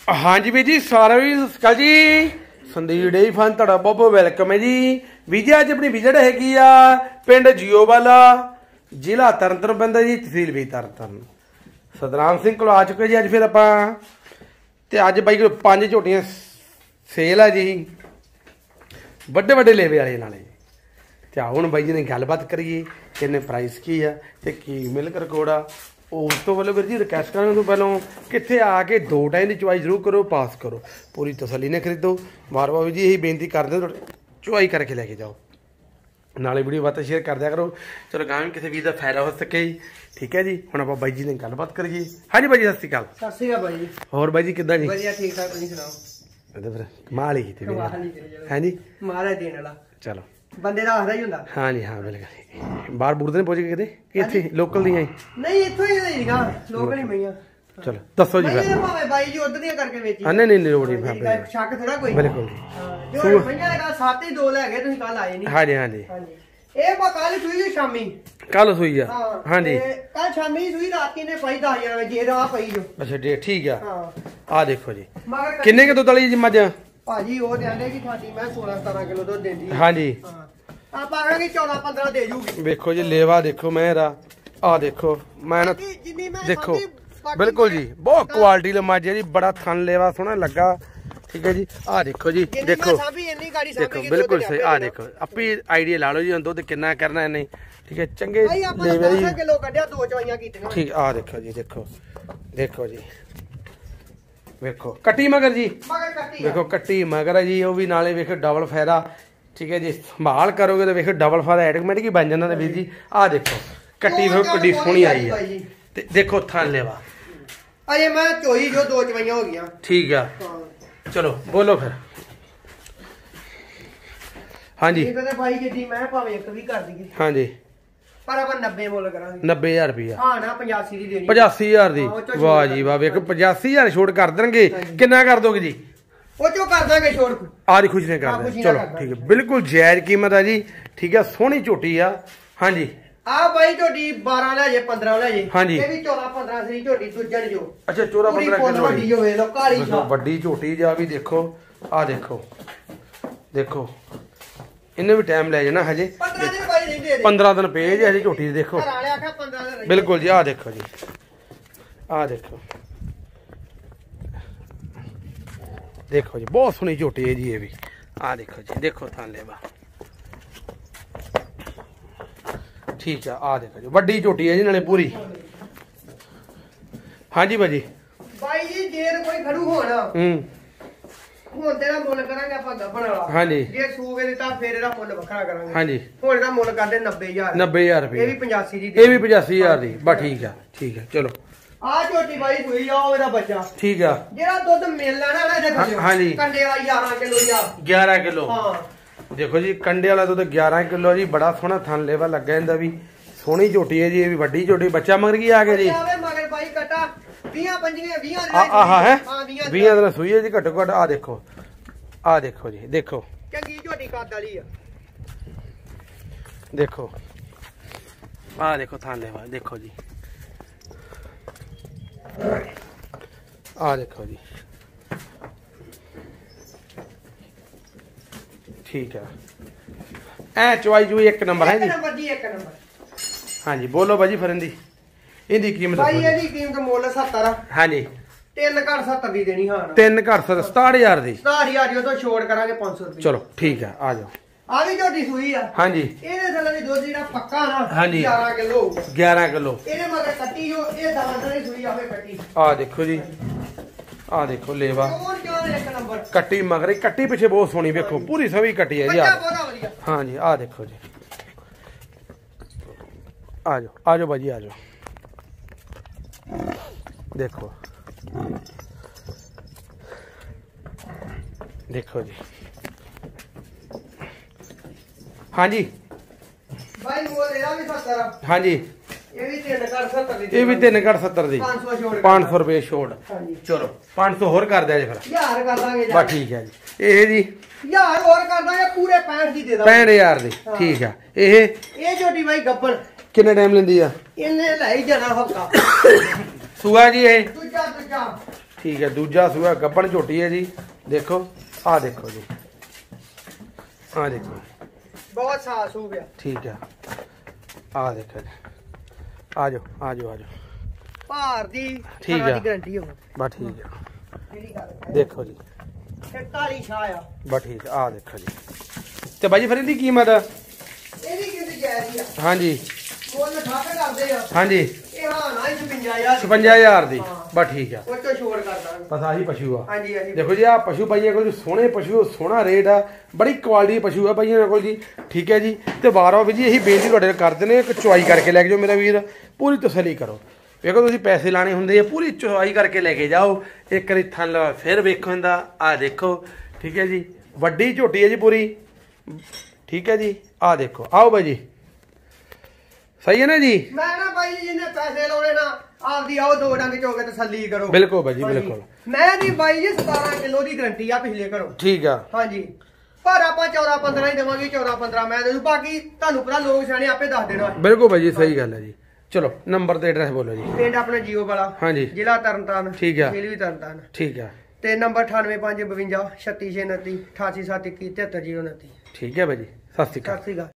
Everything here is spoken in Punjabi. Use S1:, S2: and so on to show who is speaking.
S1: हाँ जी ਵੀਰ जी सारा भी सकाल जी संदीप डेयरी फार्म ਤੁਹਾਡਾ ਬਹੁਤ ਬਹੁਤ ਵੈਲਕਮ ਹੈ ਜੀ ਵੀਰ ਜੀ ਅੱਜ ਆਪਣੀ ਵਿਜ਼ਿਟ ਹੈਗੀ ਆ ਪਿੰਡ ਜੀਓਵਾਲਾ ਜ਼ਿਲ੍ਹਾ ਤਰਨਤਾਰਨ ਪੈਂਦਾ ਜੀ ਤਹਿਸੀਲ ਵੀ ਤਰਨਤਾਰਨ ਸਤਨਾਮ ਸਿੰਘ ਕੋਲ ਆ ਚੁੱਕੇ ਜੀ ਅੱਜ ਫਿਰ ਆਪਾਂ ਤੇ ਅੱਜ ਬਾਈ ਕੋਲ 5 ਝੋਟੀਆਂ ਸੇਲ ਆ ਜੀ ਵੱਡੇ ਵੱਡੇ ਲੇਵੇ ਵਾਲੇ ਨਾਲੇ ਤੇ ਹੁਣ ਬਾਈ ਜੀ ਨੇ ਗੱਲਬਾਤ ਕਰੀਏ ਕਿੰਨੇ ਪ੍ਰਾਈਸ ਕੀ ਆ ਤੇ ਕੀ ਮਿਲਕ ਰਿਕਾਰਡ ਆ उस तो वाले वीर जी रिक्वेस्ट करने तो पहले कितने आके 2 टाइम की चुवाई जरूर करो पास करो पूरी तसली ने खरीदो बार बार जी यही बेनती कर दो चुवाई करके लेके जाओ नाले वीडियो बातें शेयर कर दिया करो चलो गाँव में किसी वीर का फायदा हो सके ठीक है जी हम आप बाई जी ने गलबात करिए हाँ जी बाई जी सत श्री अकाल
S2: बाई जी
S1: होर बाई जी किदा जी
S2: ठीक ठाक सुनाओ
S1: फिर कमाल ही की है जी
S2: महाराज देने वाला
S1: चलो
S2: ਬੰਦੇ ਦਾ ਆਖਦਾ ਹੀ ਹੁੰਦਾ
S1: हाँ जी हाँ बिल्कुल बाहर बूढ़ नहीं पहुंच गए कितने कि इतने लोकल नहीं आई
S2: ਨਹੀਂ ਇੱਥੋਂ ਹੀ ਨਹੀਂਗਾ ਲੋਕਲ ਹੀ ਮਈਆਂ
S1: चलो दसो जी
S2: ਮੈਂ ਭਾਵੇਂ ਬਾਈ ਜੀ ਉਧਰ ਦੀਆਂ ਕਰਕੇ ਵੇਚੀ
S1: नहीं नहीं लोड़ नहीं
S2: ਸ਼ੱਕ ਥੋੜਾ ਕੋਈ
S1: बिल्कुल
S2: ਜੋ ਮਈਆਂ ਦਾ 7 ਹੀ 2 ਲੈ ਗਏ ਤੁਸੀਂ ਕੱਲ ਆਏ ਨਹੀਂ
S1: हाँ जी हाँ जी
S2: ਇਹ ਬਾ ਕੱਲ ਸੂਈ ਸ਼ਾਮੀ
S1: कल सुई है हाँ जी
S2: ਕੱਲ ਸ਼ਾਮੀ ਸੂਈ ਰਾਤੀ ਨੇ ਪਾਈ 10 ਵਜੇ ਰਾਹ ਪਈ ਜੋ
S1: अच्छा ठीक है
S2: ਹਾਂ
S1: आ देखो जी
S2: ਮਗਰ
S1: किन्ने के दुध वाली जी मझ
S2: ਭਾਜੀ ਉਹ ਕਹਿੰਦੇ ਕਿ ਤੁਹਾਡੀ ਮੈਂ 16 17 ਕਿਲੋ ਦੁੱਧ ਦਿੰਦੀ
S1: हाँ जी
S2: ਆਪਾਂ ਆਖਾਂਗੇ 14 15 ਦੇ ਜੂਗੀ
S1: देखो जी लेवा देखो मेरा आ देखो मैं ना
S2: ਜਿੰਨੀ ਮੈਂ
S1: देखो बिल्कुल जी बहुत क्वालिटी ला मझ है जी बड़ा थन लेवा सोहना लगा ठीक है जी आ देखो जी देखो देखो बिल्कुल सही आ देखो अपनी आइडिया ला लो जी दुध कितना करना है नहीं ठीक है चंगे लेवे जी
S2: किलो कढ़िया 2 चवाइयां कीतियां
S1: ठीक आ देखो जी देखो देखो जी वेखो कट्टी मगर जी देखो कट्टी मगर है जी वो भी नाले वेखो डबल फायदा ठीक है जी संभाल करोगे तो वेखो डबल फायदा ऑटोमेटिक ही बन जाना वीर जी आ देखो कट्टी वेखो कड्डी सोहनी आई है ते देखो थान लेवा
S2: अरे मैं चोई जो 2 चवाइयां हो गईयां
S1: ठीक है चलो बोलो फिर हाँ जी
S2: इधर भाई जी मैं भावें एक भी कर दीए
S1: हाँ जी
S2: पर अपन 90 ਮੁੱਲ ਕਰਾਂਗੇ
S1: 90000 ਰੁਪਇਆ
S2: ਹਾਂ ਨਾ 85 ਦੀ ਦੇਣੀ
S1: 85000 ਦੀ ਵਾਹ ਜੀ ਵਾਹ ਵੇਖ 85000 ਛੋੜ ਕਰ ਦੇਣਗੇ ਕਿੰਨਾ ਕਰ ਦੋਗੇ ਜੀ
S2: ਉਹ ਚੋਂ ਕਰ ਦਾਂਗੇ ਛੋੜ
S1: ਆ ਦੀ ਖੁਸ਼ੀ ਨੇ ਕਰ ਦੇ ਚਲੋ ਠੀਕ ਹੈ ਬਿਲਕੁਲ ਜਾਇਜ਼ ਕੀਮਤ ਹੈ ਜੀ ਠੀਕ ਹੈ ਸੋਹਣੀ ਝੋਟੀ ਆ ਹਾਂਜੀ
S2: ਆ ਬਾਈ ਝੋਟੀ 12 ਲੈ ਜੇ 15 ਲੈ ਜੇ
S1: ਹਾਂਜੀ
S2: ਇਹ ਵੀ 14 15 ਸੀ ਝੋਟੀ ਦੂਜਣ ਜੋ
S1: ਅੱਛਾ 14 15 ਕਿਲੋ
S2: ਵੱਡੀ ਜੋ ਵੇਖ ਲੋ ਕਾਲੀ ਛਾ
S1: ਵੱਡੀ ਝੋਟੀ ਜਾ ਵੀ ਦੇਖੋ ਆ ਦੇਖੋ ਦੇਖੋ इन्हें भी टाइम ले जाना हजे 15 दिन पे जी हजे झोटी देखो बिल्कुल जी आ देखो जी आ देखो देखो जी बहुत सोहनी झोटी है जी ये भी आ देखो जी देखो थान लेवा ठीक है आ देखो जी वड्डी झोटी है जी नाले पूरी हाँ जी भाजी
S2: भाई जी जेर कोई खड़ू होना ਹੁਣ ਤੇਰਾ ਮੁੱਲ ਕਰਾਂਗੇ ਆਪਾਂ ਗੱਬਣ ਵਾਲਾ
S1: ਹਾਂਜੀ
S2: ਜੇ ਸੂਗੇ ਦਿੱਤਾ ਫੇਰ ਇਹਦਾ ਮੁੱਲ ਵੱਖਰਾ ਕਰਾਂਗੇ
S1: ਹਾਂਜੀ
S2: ਹੁਣ ਇਹਦਾ ਮੁੱਲ ਕਰਦੇ 90000
S1: 90000 ਰੁਪਏ
S2: ਇਹ ਵੀ 85 ਦੀ
S1: ਇਹ ਵੀ 85000 ਦੀ ਬਸ ਠੀਕ ਹੈ ਚਲੋ
S2: ਆ ਝੋਟੀ ਬਾਈ ਸੂਈ ਆ ਉਹ ਇਹਦਾ ਬੱਚਾ ਠੀਕ
S1: ਆ
S2: ਜਿਹੜਾ ਦੁੱਧ ਮਿਲ ਲੈਣਾ ਨਾ ਇਹਦੇ
S1: ਹਾਂਜੀ
S2: ਕੰਡੇ ਵਾਲਾ 11 ਕਿਲੋ ਜਾਂ
S1: 11 ਕਿਲੋ
S2: ਹਾਂ
S1: ਦੇਖੋ ਜੀ ਕੰਡੇ ਵਾਲਾ ਦੁੱਧ 11 ਕਿਲੋ ਜੀ ਬੜਾ ਸੋਹਣਾ ਥਣ ਲੇਵਾ ਲੱਗਾ ਇਹਦਾ ਵੀ ਸੋਹਣੀ ਝੋਟੀ ਹੈ ਜੀ ਇਹ ਵੀ ਵੱਡੀ ਝੋਟੀ ਬੱਚਾ ਮਗਰ ਕੀ ਆ ਗਿਆ ਜੀ
S2: ਆਵੇ ਮਗਰ ਬਾਈ ਕਟਾ 20 25 20
S1: ਆਹ ਹੈ 20 ਦਿਨ ਸੂਈ ਹੈ ਜੀ ਘੱਟੋ ਘੱਟ ਆ ਦੇਖੋ ਜੀ ਦੇਖੋ
S2: ਚੰਗੀ ਝੋਟੀ ਕੱਦ ਵਾਲੀ ਆ
S1: ਦੇਖੋ ਆ ਦੇਖੋ ਥਾਂ ਲੈਵਾ ਦੇਖੋ ਜੀ ਆ ਦੇਖੋ ਜੀ ठीक है ऐ चवाई चुई एक नंबर है जी
S2: एक नंबर
S1: हाँ जी बोलो भाजी फिर इनकी कीमत
S2: भाई ਇਹਦੀ ਕੀਮਤ ਮੁੱਲ 70
S1: हाँ जी
S2: 3 ਘਰ 70 ਦੀ ਦੇਣੀ ਹਾਂ
S1: 3 ਘਰ 67000 ਦੀ
S2: 67000 ਦੀ ਤੋਂ ਛੋੜ ਕਰਾਂਗੇ 500 ਰੁਪਏ
S1: ਚਲੋ ਠੀਕ ਹੈ ਆ ਜਾਓ
S2: ਆ ਵੀ ਝੋਟੀ ਸੂਈ ਆ
S1: हाँ जी
S2: ਇਹਦੇ ਥੱਲੇ ਦੀ ਦੁੱਧ ਜਿਹੜਾ ਪੱਕਾ ਨਾ
S1: हाँ जी
S2: 11 ਕਿਲੋ
S1: 11 ਕਿਲੋ
S2: ਇਹਦੇ ਮਗਰ ਕੱਟੀ ਜੋ ਇਹ ਦਾਂਦਰੇ ਸੂਈ ਆਵੇ ਕੱਟੀ
S1: ਆ ਦੇਖੋ ਜੀ ਆ ਦੇਖੋ लेवा
S2: एक नंबर
S1: कट्टी मगर कट्टी पीछे बहुत सोहनी देखो पूरी सभी कट्टी है जी हाँ जी आ देखो जी आ जाओ भाजी आ जाओ देखो देखो जी हाँ जी
S2: भाई वो लेना भी 70
S1: हाँ जी
S2: ये भी 3 ਘਰ 70 ਦੀ
S1: ये भी 3 ਘਰ 70 ਦੀ 500 रुपए छोड़ चलो 500 होर कर दिया जी फिर
S2: 1000 कर दांगे
S1: बस ठीक है जी ये जी
S2: 1000 और कर दांगे पूरे 65 ਦੀ ਦੇ ਦਾਂਗੇ
S1: 65000 ਦੀ ठीक है ये
S2: ਝੋਟੀ ਬਾਈ ਗੱਬਣ
S1: किन्ने टाइम लेंदी है
S2: ਇਹਨੇ ਲੈ ਜਾਣਾ ਹਫਤਾ
S1: सुआ जी ये
S2: ਦੂਜਾ
S1: ठीक है दूजा सूआ गब्बन झोटी है जी देखो आ देखो जी आ देखो
S2: बहुत साफ हो गया
S1: ठीक है आ देखो जी आ जाओ आ जाओ आ जाओ
S2: ਭਾਰ ਦੀ
S1: ਠੀਕ ਆ।
S2: ਗਾਰੰਟੀ ਹੋ
S1: बस ठीक है
S2: ਜਿਹੜੀ ਗੱਲ ਹੈ
S1: देखो जी
S2: 43 ਛਾਇਆ
S1: बस ठीक है आ देखो जी ਤੇ ਬਾਜੀ ਫਿਰ ਇਹਦੀ ਕੀਮਤ
S2: ਇਹਦੀ ਕਿੰਨੀ ਜਾਇਜ਼ ਆ
S1: ਹਾਂਜੀ
S2: ਮੁੱਲ ਠਾਕੇ ਕਰਦੇ ਆ
S1: ਹਾਂਜੀ
S2: ਇਹ ਹਾਂ ਨਾ 55000
S1: 55000 ਦੀ
S2: ਹਾਂ।
S1: ਬਸ ਠੀਕ ਆ
S2: ਉਹ ਤੋਂ ਛੋੜ ਕਰਦਾ
S1: ਬਸ ਆਹੀ ਪਸ਼ੂ ਆ
S2: ਹਾਂਜੀ ਹਾਂਜੀ
S1: ਦੇਖੋ ਜੀ ਆ ਪਸ਼ੂ ਭਾਈਆਂ ਕੋਲ ਸੋਹਣੇ ਪਸ਼ੂ ਸੋਹਣਾ ਰੇਟ ਆ ਬੜੀ ਕੁਆਲਿਟੀ ਦੇ ਪਸ਼ੂ ਆ ਭਾਈਆਂ ਕੋਲ ਜੀ ਠੀਕ ਹੈ ਜੀ ਤੇ ਵਾਰ-ਵਾਰ ਵੀ ਜੀ ਇਹੀ ਬੇਨਤੀ ਤੁਹਾਡੇ ਨਾਲ ਕਰਦੇ ਨੇ ਇੱਕ ਚੁਆਈ ਕਰਕੇ ਲੈ ਕੇ ਜਾਓ ਮੇਰਾ ਵੀਰ ਪੂਰੀ ਤਸੱਲੀ ਕਰੋ ਵੇਖੋ ਤੁਸੀਂ ਪੈਸੇ ਲਾਣੇ ਹੁੰਦੇ ਆ ਪੂਰੀ ਚੁਆਈ ਕਰਕੇ ਲੈ ਕੇ ਜਾਓ ਇੱਕ ਵਾਰੀ ਥੱਲ ਫਿਰ ਵੇਖੋ ਇਹਦਾ ਆ ਦੇਖੋ ਠੀਕ ਹੈ ਜੀ ਵੱਡੀ ਝੋਟੀ ਹੈ ਜੀ ਪੂਰੀ ਠੀਕ ਹੈ ਜੀ ਆ ਦੇਖੋ ਆਓ ਬਾਈ ਜੀ ਸਹੀ ਹੈ ਨਾ ਜੀ
S2: ਮੈਂ ਨਾ ਬਾਈ ਜੀ ਜਿੰਨੇ ਪੈਸੇ ਲਾਉਣੇ ਨਾ ਆਪਦੀ ਆਓ ਦੋ ਡੰਗ ਚੋਕੇ ਤਸੱਲੀ ਕਰੋ
S1: ਬਿਲਕੁਲ ਬਾਈ ਜੀ
S2: ਹਾਂਜੀ।
S1: ਬਿਲਕੁਲ
S2: ਮੈਂ ਦੀ ਬਾਈ ਜੀ 17 ਕਿਲੋ ਦੀ ਗਰੰਟੀ ਆ ਪਿਛਲੇ ਘਰੋਂ
S1: ਠੀਕ ਆ
S2: ਹਾਂਜੀ ਪਰ ਆਪਾਂ 14 15 ਹੀ ਦੇਵਾਂਗੇ 14 15 ਮੈਂ ਦੇ ਦੂੰ ਬਾਕੀ ਤੁਹਾਨੂੰ ਪਤਾ ਲੋਕ ਸਿਆਣੇ ਆਪੇ ਦੱਸ ਦੇਣਾ
S1: ਬਿਲਕੁਲ ਬਾਈ ਜੀ ਸਹੀ ਗੱਲ ਹੈ ਜੀ ਚਲੋ ਨੰਬਰ ਤੇ ਐਡਰੈਸ ਬੋਲੋ ਜੀ
S2: ਪਿੰਡ ਆਪਣਾ ਜੀਓ ਵਾਲਾ
S1: ਹਾਂਜੀ
S2: ਜ਼ਿਲ੍ਹਾ ਤਰਨਤਾਰਨ
S1: ਠੀਕ ਆ।
S2: ਜ਼ਿਲ੍ਹਾ ਵੀ ਤਰਨਤਾਰਨ
S1: ਠੀਕ ਆ
S2: ਤੇ ਨੰਬਰ 9852 3629 88721 73029
S1: ਠੀਕ ਹੈ ਬਾਈ ਜੀ ਸਤਿ ਸ਼੍ਰੀ ਅਕਾਲ
S2: ਸਤਿ ਸ੍ਰੀ ਅਕਾਲ